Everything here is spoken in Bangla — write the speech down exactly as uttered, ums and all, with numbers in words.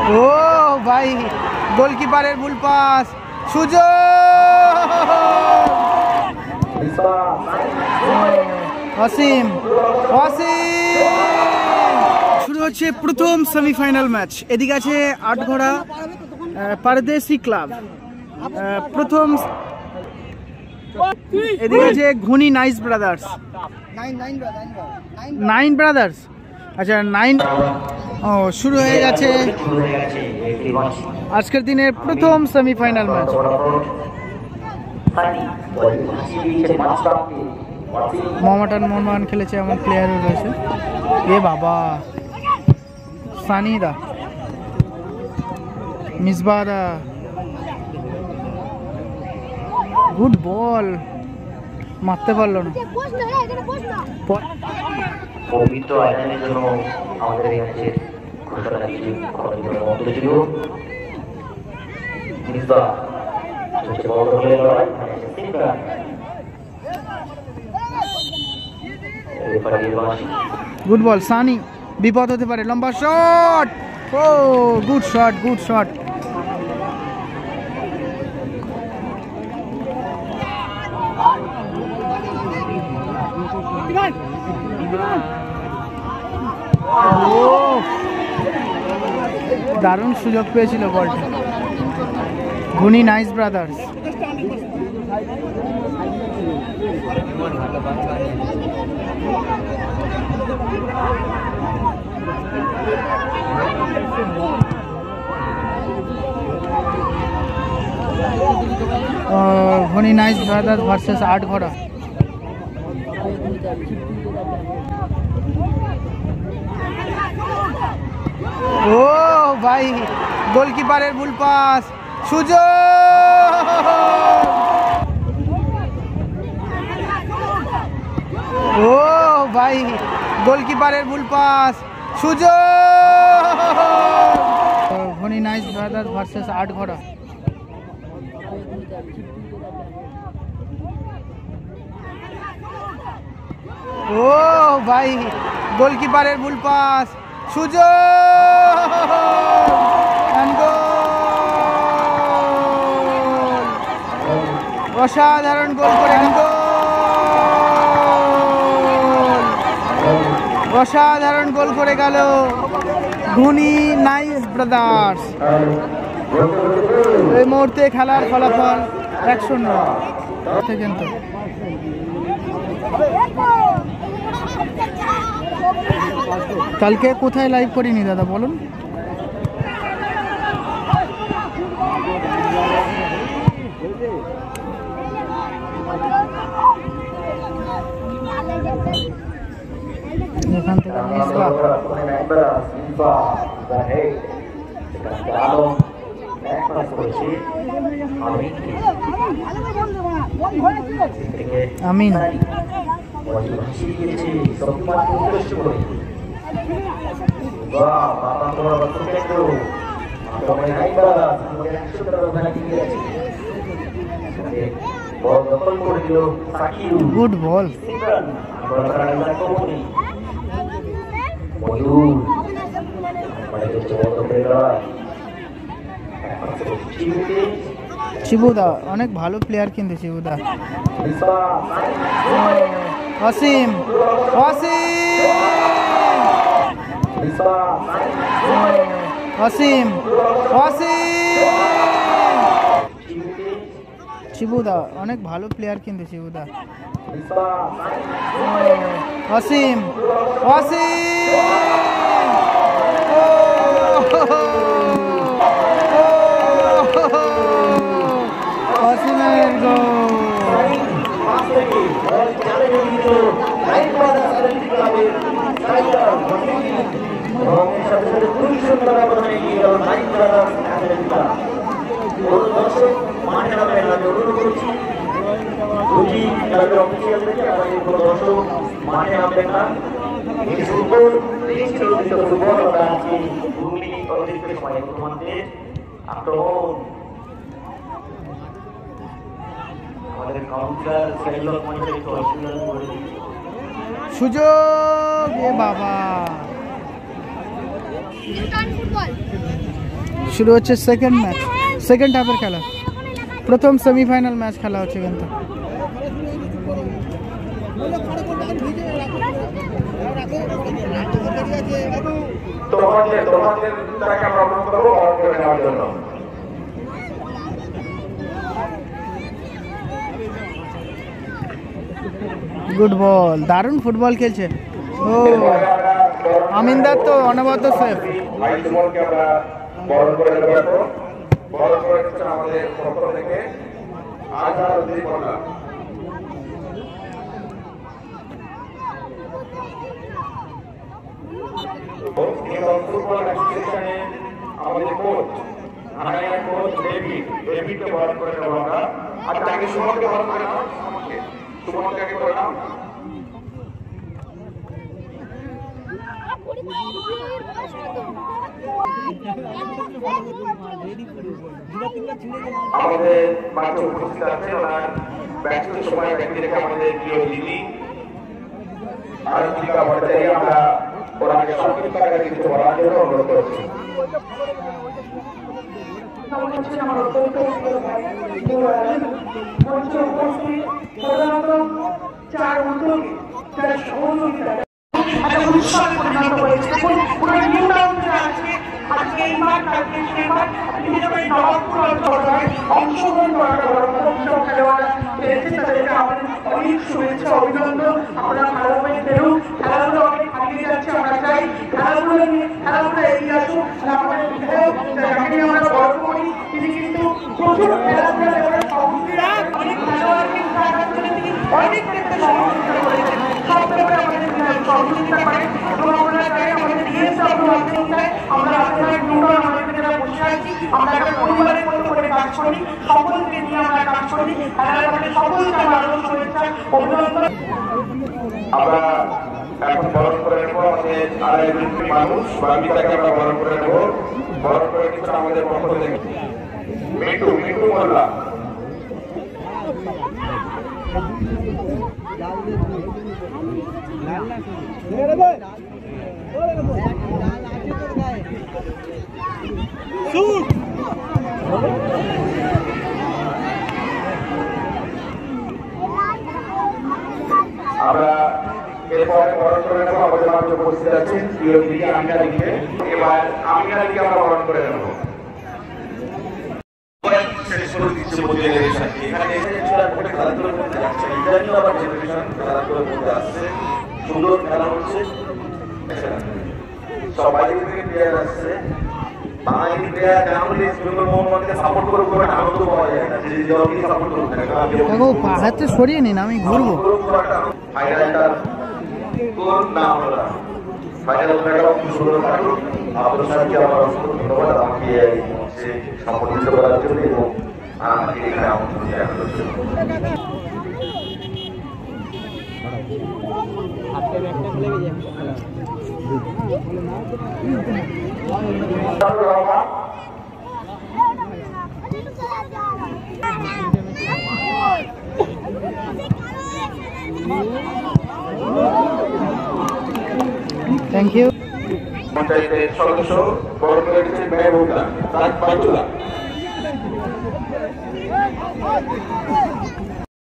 ও ভাই গোলকিপারের ভুল পাস, সুযোগ অসীম অসীম। শুরু হচ্ছে প্রথম সেমিফাইনাল ম্যাচ। এদিকে আছে আটঘোড়া পারদেশি ক্লাব, প্রথম এদিকে আছে Ghuni nice brothers, nine brothers আচ্ছা নাইন। ও শুরু হয়ে গেছে আজকের দিনের প্রথম সেমিফাইনাল ম্যাচ। মোহামেডান মোহনবাগান খেলেছে, এমন প্লেয়ারও রয়েছে। এ বাবা সানিদা, মিসবাদা, গুড বল, মারতে পারলো না। পবিত্র আয়োজনের জন্য আমাদের এই ম্যাচের ঘোষণা কিছু করার জন্য মন্ত্র ছিল মিসবা সবচেয়ে বড় দলের লড়াই গুড বল সানি, বিপদ হতে পারে, লম্বা শট, ও গুড শট গুড শট। দারুণ সুযোগ পেয়েছিল বলটা Ghuni nice brothers. Ghuni nice brothers versus আটঘোড়া। ও ভাই গোলকিপারের ভুল পাস, সুযোগ ও ভাই গোলকিপারের ভুল পাস, সুযোগ ঘুনি নাইস ব্রাদার্স ভার্সেস আটঘোড়া। ও ভাই গোলকিপারের ভুল পাস, সুযোগ অসাধারণ গোল করে, অসাধারণ গোল করে গেল ঘুনি নাইস ব্রাদার্স। এই মুহূর্তে খেলার ফলাফল এক শূন্য। কিন্তু কালকে কোথায় লাইভ করিনি দাদা বলুন? এখান থেকে আমিন গুড বল, শিবুদা অনেক ভালো প্লেয়ার কিন্তু শিবুদা। অসীম অসীম অসীম অসীম শিবুদা অনেক ভালো প্লেয়ার কিন্তু শিবুদা। অসীম অসীম অসীমের গোল। সুযোগ এ বাবা শুরু হচ্ছে সেকেন্ড ম্যাচ, সেকেন্ড হাফের খেলা। প্রথম সেমিফাইনাল ম্যাচ খেলা হচ্ছে কিন্তু। তোমাদের তোমাদের তাকে আমরা অনুরোধ করবো বরণ করে নেওয়ার জন্য। গুড বল, দারুণ ফুটবল খেলছে। ও আমিনদার তো অনবদ্য সেফ। ভাই সুমনকে আমরা বরণ করে নেব। এখন বরণ করে নিচ্ছে আমাদের পক্ষ থেকে আজহার উদ্দিন মোল্লা। ফুটবল অ্যাসোসিয়েশনে আমাদের কোচ হানাইয়া কোচ ডেভিড ডেভিডকে বরণ করে নেব আমরা। আচ্ছা আগে সুমনকে বরণ করে নাও, সুমনকে সুমনকে আগে করে নাও। আমাদের মাঝে উপস্থিত আছে ওনার ব্যস্ত সময় ব্যক্তি রেখে আমাদের প্রিয় দিদি আরতিকা ভট্টাচার্য। আমরা ওনাকে সংক্ষিপ্ত আকারে কিছু বলার জন্য অনুরোধ করছি। আমার অত্যন্ত মঞ্চে উপস্থিত প্রধানত চার উদ্যোগী যারা সহযোগিতা একটা উৎসব পরিণত হয়েছে। দেখুন পুরো নিউ টাউনে আজকে আজকে এই মাঠ কালকে সেই মাঠ বিশেষ করে নবাবপুর অঞ্চলে অংশগ্রহণ করার উৎসব খেলোয়াড় পেয়েছে, তাদেরকে আমাদের অনেক শুভেচ্ছা অভিনন্দন। আমরা ভালোভাবে খেলুন, খেলাধুলো অনেক এগিয়ে যাচ্ছে। আমরা চাই খেলাধুলো নিয়ে খেলাধুলো এগিয়ে আসুন। আমাদের বিধায়ক যাকে নিয়ে আমরা গর্ব করি, তিনি কিন্তু প্রচুর খেলাধুলা লেভেলের সহযোগিতা অনেক খেলোয়াড়কে তিনি অনেক ক্ষেত্রে সহযোগিতা করেছেন। সব ব্যাপারে আমাদের বিধায়ক সহযোগিতা করেন এবং আমরা চাই আমাদের ডিএসডব্লিউ চাই আমরা আপনার দুটো আমাদের যারা বসে আছি আমরা একটা পরিবারের মতো করে কাজ করি, সকলকে নিয়ে আমরা কাজ করি। আমাদের সকলকে আমরা আরো শুভেচ্ছা অভিনন্দন। আমরা এখন বরণ করে নেবো আমাদের আড়াই মানুষ বামিতাকে আমরা বরণ করে নেবো। বরণ করে নিচ্ছে আমাদের পক্ষ থেকে মিন্টু মিন্টু মোল্লা। আমরা এরপরে বরণ করে নেবো আমাদের মাঝে উপস্থিত আছেন প্রিয় দিদি আমিনা দিকে। এবার আমিনা দিকে আমরা বরণ করে নেবো। সুন্দর খেলা হচ্ছে, সবাই থেকে প্লেয়ার আসছে। বাঙালি প্লেয়ার না হলে মোহাম্মদকে সাপোর্ট করে কোনো আনন্দ পাওয়া যায় না, যে দলকে সাপোর্ট করতে হাতে সরিয়ে নিন, আমি ঘুরবো। ফাইনালটার কোন নাম হলো ফাইনাল খেলাটা খুব সুন্দর কাটুক। আপনার সাথে আমার অসংখ্য ধন্যবাদ আমাকে এই মঞ্চে সম্পর্কিত করার জন্য এবং আমাকে এখানে আমন্ত্রণ জানানোর জন্য। Thank you. পঞ্চায়েতের সদস্য বরণ করে দিচ্ছেন মেহবুবা তার বাইতুল্লাহ।